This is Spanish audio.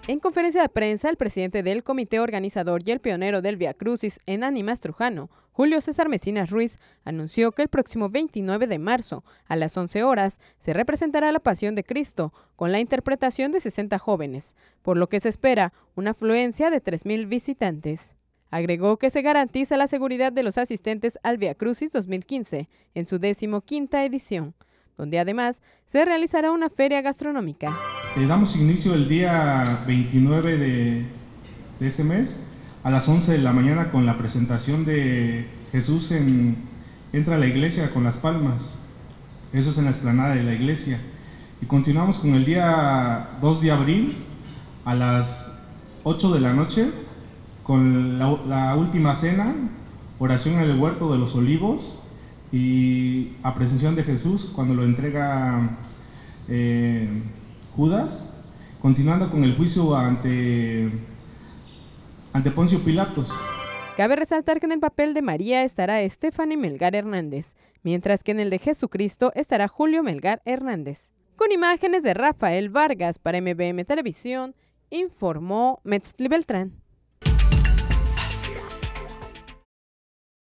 En conferencia de prensa, el presidente del comité organizador y el pionero del Vía Crucis en Ánimas Trujano, Julio César Mecinas Ruiz, anunció que el próximo 29 de marzo, a las 11 horas, se representará la Pasión de Cristo con la interpretación de 60 jóvenes, por lo que se espera una afluencia de 3,000 visitantes. Agregó que se garantiza la seguridad de los asistentes al Vía Crucis 2015 en su 15ª edición, donde además se realizará una feria gastronómica. Damos inicio el día 29 de ese mes a las 11 de la mañana con la presentación de Jesús entra a la iglesia con las palmas. Eso es en la explanada de la iglesia. Y continuamos con el día 2 de abril a las 8 de la noche con la última cena, oración en el huerto de los olivos y apreciación de Jesús cuando lo entrega Judas, continuando con el juicio ante Poncio Pilatos. Cabe resaltar que en el papel de María estará Stephanie Melgar Hernández, mientras que en el de Jesucristo estará Julio Melgar Hernández. Con imágenes de Rafael Vargas para MBM Televisión, informó Metzli Beltrán.